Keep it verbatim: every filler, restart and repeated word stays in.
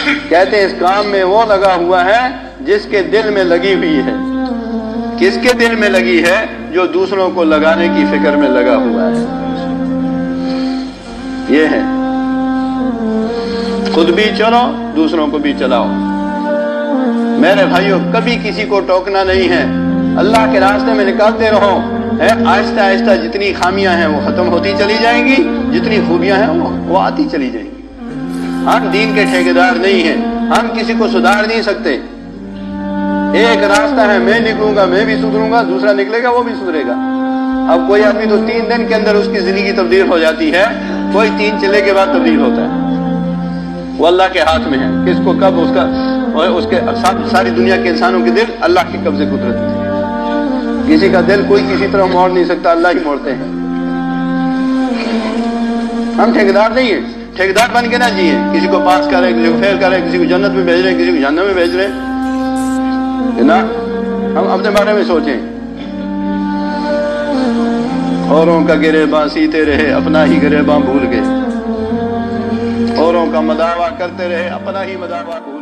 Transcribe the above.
کہتے ہیں اس کام میں وہ لگا ہوا ہے جس کے دل میں لگی ہوئی ہے. کس کے دل میں لگی ہے؟ جو دوسروں کو لگانے کی فکر میں لگا ہوا ہے. یہ ہے خود بھی چلو دوسروں کو بھی چلاؤ. میرے بھائیوں کبھی کسی کو ٹوکنا نہیں ہے. اللہ کے راستے میں نکالتے رہو. آہستہ آہستہ جتنی خامیاں ہیں وہ ختم ہوتی چلی جائیں گی، جتنی خوبیاں ہیں وہ آتی چلی جائیں گی. ہم دین کے ٹھیکیدار نہیں ہیں، ہم کسی کو سدھار نہیں سکتے. ایک راستہ ہے میں نکلوں گا میں بھی سدھروں گا، دوسرا نکلے گا وہ بھی سدھرے گا. اب کوئی آدمی تو تین دن کے اندر اس کی زندگی تبدیل ہو جاتی ہے، کوئی تین چلے کے بعد تبدیل ہوتا ہے. وہ اللہ کے ہاتھ میں ہے کس کو کب اس کا اور اس کے ساری دنیا کے انسانوں کے دل اللہ کے قبضے قدرت میں. کسی کا دل کوئی کسی طرح موڑ نہیں سکتا، اللہ ہی موڑتے ہیں. ہم ٹھیکیدار نہیں ہیں، ٹھیکیدار بن کے نہ جیے. کسی کو پاس کرے، کسی کو فیل کرے، کسی کو جنت میں بھیج رہے ہیں، کسی کو جہنم میں بھیج رہے ہیں نا. ہم اپنے بارے میں سوچیں. اوروں کا گریباں سیتے رہے اپنا ہی گریباں بھول گئے. اوروں کا مداوا کرتے رہے اپنا ہی مداوا بھول